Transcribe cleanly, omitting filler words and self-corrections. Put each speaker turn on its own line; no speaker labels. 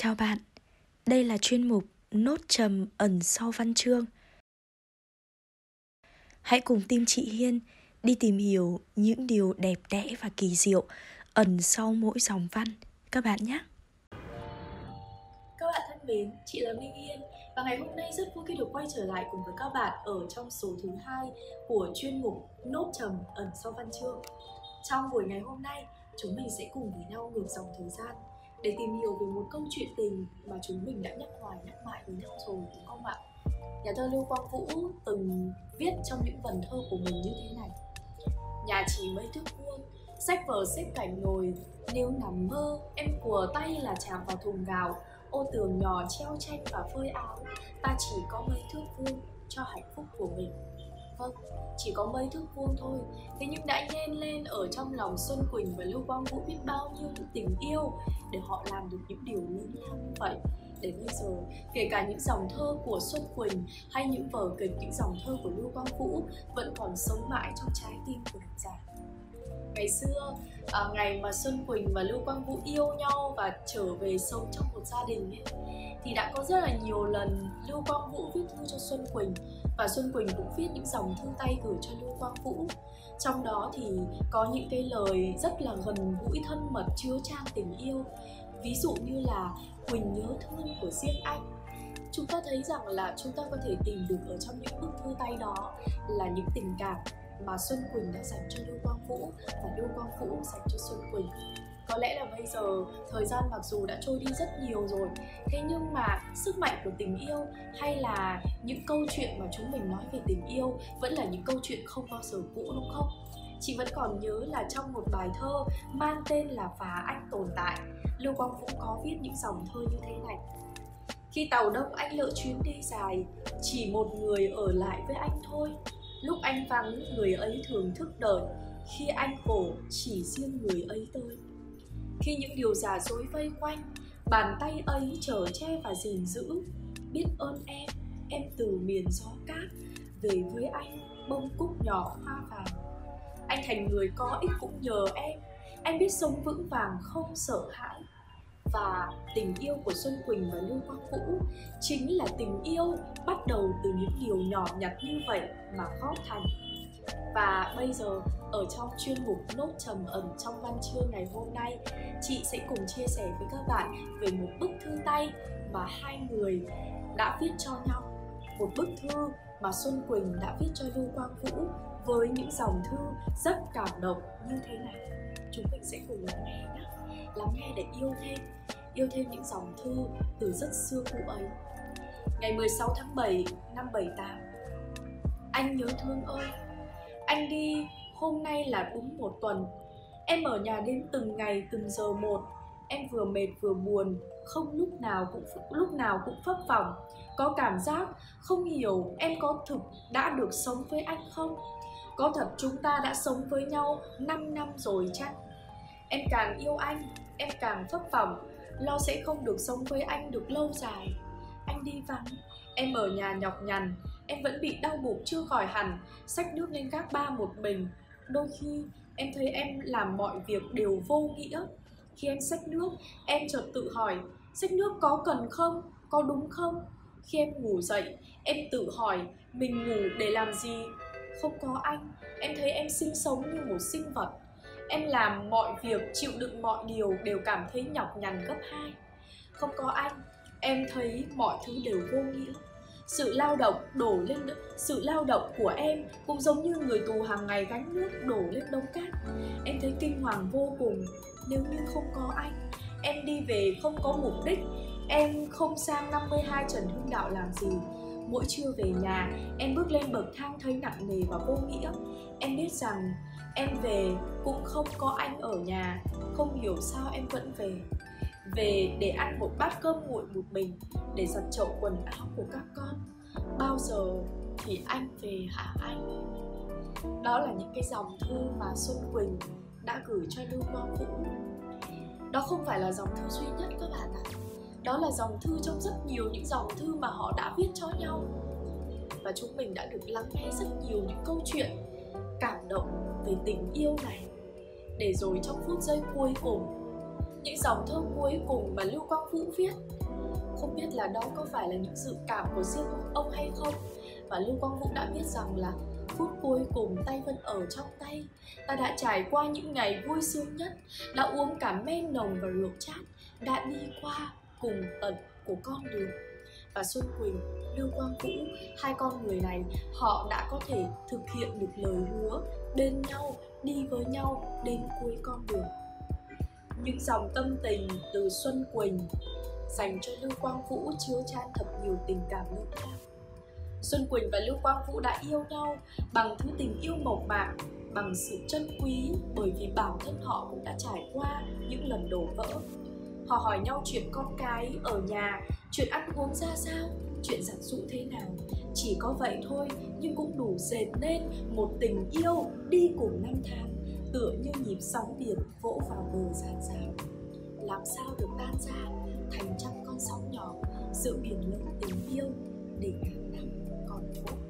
Chào bạn, đây là chuyên mục Nốt trầm ẩn sau văn chương. Hãy cùng team chị Hiên đi tìm hiểu những điều đẹp đẽ và kỳ diệu ẩn sau mỗi dòng văn các bạn nhé.
Các bạn thân mến, chị là Minh Hiên và ngày hôm nay rất vui khi được quay trở lại cùng với các bạn ở trong số thứ 2 của chuyên mục Nốt trầm ẩn sau văn chương. Trong buổi ngày hôm nay, chúng mình sẽ cùng với nhau ngược dòng thời gian để tìm hiểu về một câu chuyện tình mà chúng mình đã nhắc hoài nhắc mãi với nhau rồi, đúng không ạ? Nhà thơ Lưu Quang Vũ từng viết trong những vần thơ của mình như thế này: nhà chỉ mấy thước vuông, sách vở xếp cạnh nồi, nếu nằm mơ em của tay là chạm vào thùng gạo, ô tường nhỏ treo tranh và phơi áo, ta chỉ có mấy thước vuông cho hạnh phúc của mình. Vâng, chỉ có mấy thước vuông thôi, thế nhưng đã nhen lên ở trong lòng Xuân Quỳnh và Lưu Quang Vũ biết bao nhiêu những tình yêu để họ làm được những điều lớn lao như vậy. Đến bây giờ, kể cả những dòng thơ của Xuân Quỳnh hay những vở kịch, những dòng thơ của Lưu Quang Vũ vẫn còn sống mãi trong trái tim của độc giả. Ngày xưa, ngày mà Xuân Quỳnh và Lưu Quang Vũ yêu nhau và trở về sống trong một gia đình ấy, thì đã có rất là nhiều lần Lưu Quang Vũ viết thư cho Xuân Quỳnh và Xuân Quỳnh cũng viết những dòng thư tay gửi cho Lưu Quang Vũ. Trong đó thì có những cái lời rất là gần gũi thân mật, chứa chan tình yêu. Ví dụ như là Quỳnh nhớ thương của riêng anh. Chúng ta thấy rằng là chúng ta có thể tìm được ở trong những bức thư tay đó là những tình cảm mà Xuân Quỳnh đã dành cho Lưu Quang Vũ và Lưu Quang Vũ dành cho Xuân Quỳnh. Có lẽ là bây giờ thời gian mặc dù đã trôi đi rất nhiều rồi, thế nhưng mà sức mạnh của tình yêu hay là những câu chuyện mà chúng mình nói về tình yêu vẫn là những câu chuyện không bao giờ cũ, đúng không? Chị vẫn còn nhớ là trong một bài thơ mang tên là Và Anh Tồn Tại, Lưu Quang Vũ có viết những dòng thơ như thế này: khi tàu đông anh lỡ chuyến đi dài, chỉ một người ở lại với anh thôi. Lúc anh vắng, người ấy thường thức đợi, khi anh khổ, chỉ riêng người ấy tới. Khi những điều giả dối vây quanh, bàn tay ấy chở che và gìn giữ. Biết ơn em từ miền gió cát, về với anh, bông cúc nhỏ hoa vàng. Anh thành người có ích cũng nhờ em, anh biết sống vững vàng không sợ hãi. Và tình yêu của Xuân Quỳnh và Lưu Quang Vũ chính là tình yêu bắt đầu từ những điều nhỏ nhặt như vậy mà gót thành. Và bây giờ ở trong chuyên mục Nốt trầm ẩn trong văn chương ngày hôm nay, chị sẽ cùng chia sẻ với các bạn về một bức thư tay mà hai người đã viết cho nhau. Một bức thư mà Xuân Quỳnh đã viết cho Lưu Quang Vũ với những dòng thư rất cảm động như thế này. Chúng mình sẽ cùng lắng nghe nhé. Lắng nghe để yêu thêm những dòng thư từ rất xưa cũ ấy. Ngày 16 tháng 7 năm 78. Anh nhớ thương ơi, anh đi hôm nay là đúng một tuần. Em ở nhà đến từng ngày từng giờ một. Em vừa mệt vừa buồn, không lúc nào cũng phấp phỏng. Có cảm giác không hiểu em có thực đã được sống với anh không? Có thật chúng ta đã sống với nhau 5 năm rồi chắc? Em càng yêu anh, em càng phấp phỏng, lo sẽ không được sống với anh được lâu dài. Anh đi vắng, em ở nhà nhọc nhằn, em vẫn bị đau bụng chưa khỏi hẳn, xách nước lên gác ba một mình. Đôi khi em thấy em làm mọi việc đều vô nghĩa. Khi em xách nước, em chợt tự hỏi, xách nước có cần không, có đúng không? Khi em ngủ dậy, em tự hỏi mình ngủ để làm gì? Không có anh, em thấy em sinh sống như một sinh vật. Em làm mọi việc, chịu đựng mọi điều đều cảm thấy nhọc nhằn gấp 2. Không có anh, em thấy mọi thứ đều vô nghĩa. Sự lao động của em cũng giống như người tù hàng ngày gánh nước đổ lên đống cát. Em thấy kinh hoàng vô cùng. Nếu như không có anh, em đi về không có mục đích. Em không sang 52 Trần Hưng Đạo làm gì. Mỗi trưa về nhà, em bước lên bậc thang thấy nặng nề và vô nghĩa. Em biết rằng em về cũng không có anh ở nhà. Không hiểu sao em vẫn về. Về để ăn một bát cơm nguội một mình, để giặt chậu quần áo của các con. Bao giờ thì anh về hả anh? Đó là những cái dòng thư mà Xuân Quỳnh đã gửi cho Lưu Quang Vũ. Đó không phải là dòng thư duy nhất các bạn ạ. Đó là dòng thư trong rất nhiều những dòng thư mà họ đã viết cho nhau. Và chúng mình đã được lắng nghe rất nhiều những câu chuyện cảm động về tình yêu này. Để rồi trong phút giây cuối cùng, những dòng thơ cuối cùng mà Lưu Quang Vũ viết. Không biết là đó có phải là những dự cảm của riêng ông hay không, và Lưu Quang Vũ đã viết rằng là phút cuối cùng tay vẫn ở trong tay, ta đã trải qua những ngày vui sướng nhất, đã uống cả men nồng và rượu chát, đã đi qua cùng tận của con đường. Và Xuân Quỳnh, Lưu Quang Vũ, hai con người này họ đã có thể thực hiện được lời hứa bên nhau, đi với nhau đến cuối con đường. Những dòng tâm tình từ Xuân Quỳnh dành cho Lưu Quang Vũ chứa chan thật nhiều tình cảm lớn lao. Xuân Quỳnh và Lưu Quang Vũ đã yêu nhau bằng thứ tình yêu mộc mạc, bằng sự trân quý, bởi vì bản thân họ cũng đã trải qua những lần đổ vỡ. Họ hỏi nhau chuyện con cái ở nhà, chuyện ăn uống ra sao, chuyện giặt giũ thế nào. Chỉ có vậy thôi nhưng cũng đủ dệt nên một tình yêu đi cùng năm tháng, tựa như nhịp sóng biển vỗ vào bờ dạt dào. Làm sao được tan ra thành trăm con sóng nhỏ giữa biển lớn tình yêu để ngàn năm còn vỗ.